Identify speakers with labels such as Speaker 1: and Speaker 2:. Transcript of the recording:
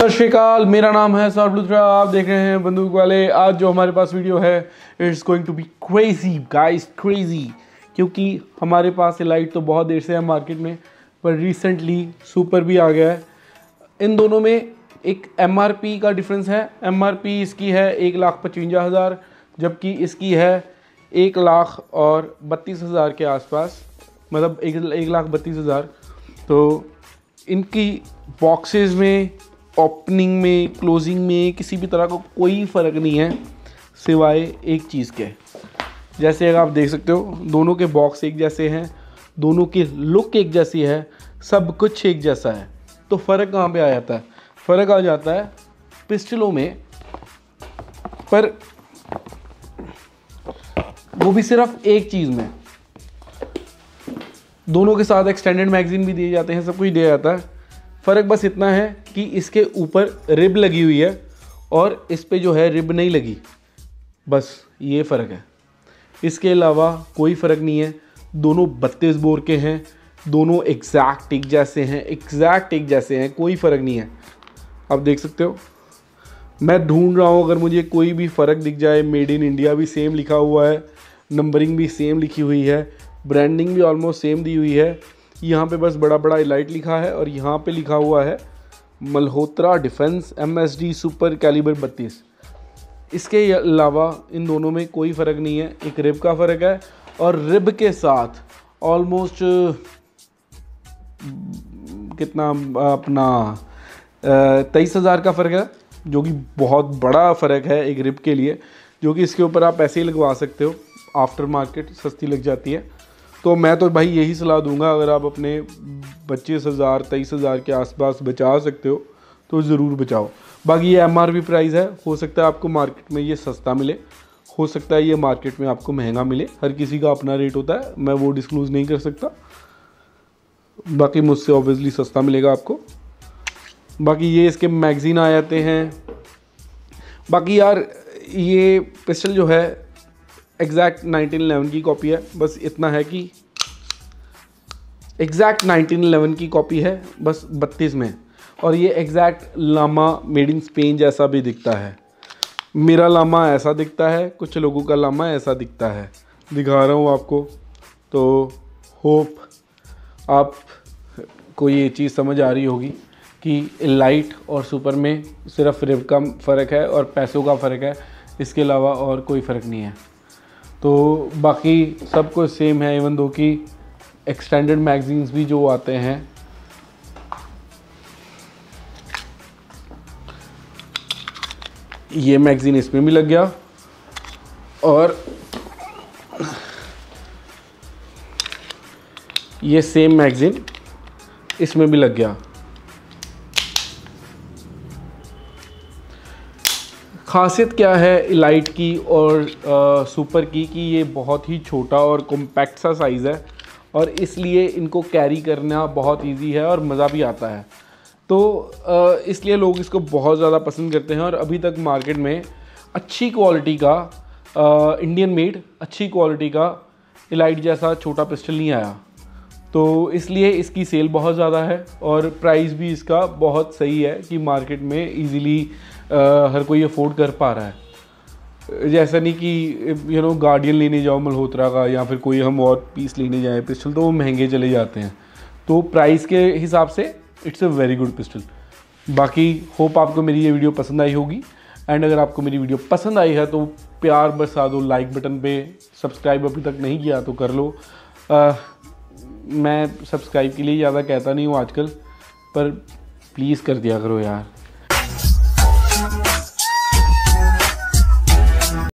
Speaker 1: सत श्री अकाल, मेरा नाम है सौरभ लुथरा, आप देख रहे हैं बंदूक वाले। आज जो हमारे पास वीडियो है it's going to be crazy guys, crazy. क्योंकि हमारे पास लाइट तो बहुत देर से है मार्केट में, पर रिसेंटली सुपर भी आ गया है। इन दोनों में एक MRP का डिफरेंस है। MRP इसकी है 1,55,000, जबकि इसकी है 1,32,000 के आसपास, मतलब 1,32,000। तो इनकी बॉक्सेस में, ओपनिंग में, क्लोजिंग में किसी भी तरह का कोई फ़र्क नहीं है सिवाय एक चीज़ के। जैसे अगर आप देख सकते हो दोनों के बॉक्स एक जैसे हैं, दोनों की लुक एक जैसी है, सब कुछ एक जैसा है। तो फ़र्क कहाँ पे आ जाता है? फ़र्क आ जाता है पिस्टलों में, पर वो भी सिर्फ एक चीज़ में। दोनों के साथ एक्सटेंडेड मैगज़ीन भी दिए जाते हैं, सब कुछ दिया जाता है। फ़र्क बस इतना है कि इसके ऊपर रिब लगी हुई है और इस पे जो है रिब नहीं लगी, बस ये फ़र्क है। इसके अलावा कोई फ़र्क नहीं है। दोनों 32 बोर के हैं, दोनों एग्जैक्ट एक जैसे हैं, कोई फ़र्क नहीं है। आप देख सकते हो, मैं ढूंढ रहा हूँ अगर मुझे कोई भी फ़र्क दिख जाए। मेड इन इंडिया भी सेम लिखा हुआ है, नंबरिंग भी सेम लिखी हुई है, ब्रांडिंग भी ऑलमोस्ट सेम दी हुई है। यहाँ पे बस बड़ा बड़ा इलाइट लिखा है और यहाँ पे लिखा हुआ है Malhotra defence MSD super calibre 32। इसके अलावा इन दोनों में कोई फ़र्क नहीं है। एक रिब का फ़र्क है और रिब के साथ ऑलमोस्ट कितना अपना 23,000 का फ़र्क है, जो कि बहुत बड़ा फ़र्क है एक रिब के लिए, जो कि इसके ऊपर आप ऐसे ही लगवा सकते हो, आफ्टर मार्केट सस्ती लग जाती है। तो मैं तो भाई यही सलाह दूंगा, अगर आप अपने 25,000 23,000 के आसपास बचा सकते हो तो ज़रूर बचाओ। बाकी ये MRP प्राइस है, हो सकता है आपको मार्केट में ये सस्ता मिले, हो सकता है ये मार्केट में आपको महंगा मिले। हर किसी का अपना रेट होता है, मैं वो डिस्क्लोज़ नहीं कर सकता। बाकी मुझसे ऑब्वियसली सस्ता मिलेगा आपको। बाकी ये इसके मैगज़ीन आ जाते हैं। बाकी यार ये पिस्टल जो है एग्जैक्ट 1911 की कॉपी है, बस इतना है कि एग्जैक्ट 1911 की कॉपी है, बस 32 में। और ये exact Llama made in Spain जैसा भी दिखता है। मेरा लामा ऐसा दिखता है, कुछ लोगों का लामा ऐसा दिखता है, दिखा रहा हूँ आपको। तो होप आप को ये चीज़ समझ आ रही होगी कि लाइट और सुपर में सिर्फ रिब का फ़र्क है और पैसों का फ़र्क है, इसके अलावा और कोई फ़र्क नहीं है। तो बाकी सब कुछ सेम है, इवन दो कि एक्सटेंडेड मैगज़ीन्स भी जो आते हैं, ये मैगज़ीन इसमें भी लग गया और ये सेम मैगज़ीन इसमें भी लग गया। ख़ासियत क्या है इलाइट की और सुपर की कि ये बहुत ही छोटा और कॉम्पैक्ट सा साइज़ है और इसलिए इनको कैरी करना बहुत इजी है और मज़ा भी आता है। तो इसलिए लोग इसको बहुत ज़्यादा पसंद करते हैं। और अभी तक मार्केट में अच्छी क्वालिटी का इंडियन मेड अच्छी क्वालिटी का इलाइट जैसा छोटा पिस्टल नहीं आया, तो इसलिए इसकी सेल बहुत ज़्यादा है और प्राइस भी इसका बहुत सही है कि मार्केट में इजीली हर कोई अफोर्ड कर पा रहा है। जैसा नहीं कि गार्डियन लेने जाओ मल्होत्रा का, या फिर कोई हम और पीस लेने जाए पिस्टल, तो वो महंगे चले जाते हैं। तो प्राइस के हिसाब से it's a very good pistol. बाकी होप आपको मेरी ये वीडियो पसंद आई होगी। एंड अगर आपको मेरी वीडियो पसंद आई है तो प्यार बरसा दो लाइक बटन पे। सब्सक्राइब अभी तक नहीं किया तो कर लो। मैं सब्सक्राइब के लिए ज़्यादा कहता नहीं हूँ आजकल, पर प्लीज़ कर दिया करो यार।